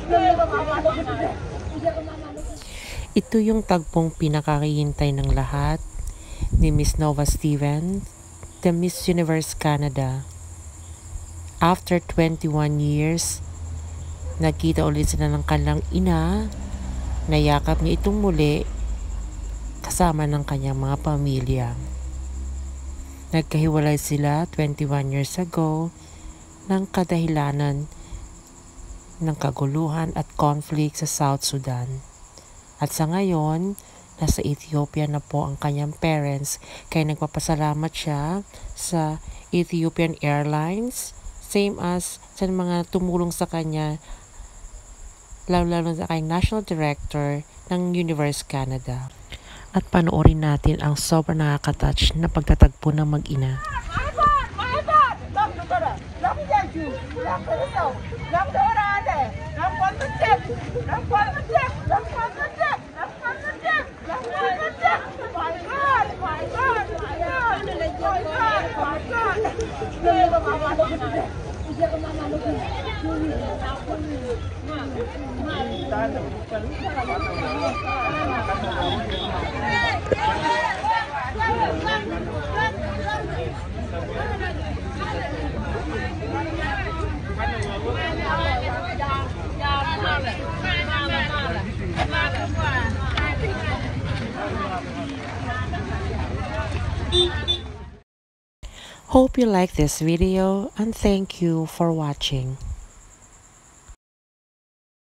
Ito yung tagpong pinakahihintay ng lahat ni Miss Nova Stevens, the Miss Universe Canada. After 21 years, nagkita ulit sila ng kanilang ina. Nayakap niya itong muli kasama ng kanyang mga pamilya. Nagkahiwalay sila 21 years ago ng kadahilanan ng kaguluhan at conflict sa South Sudan. At sa ngayon, nasa Ethiopia na po ang kanyang parents, kaya nagpapasalamat siya sa Ethiopian Airlines, same as sa mga tumulong sa kanya, lalo sa kanyang National Director ng Universe Canada. At panoorin natin ang sobrang nakaka-touch na pagtatagpo ng mag-ina. Hope you like this video and thank you for watching.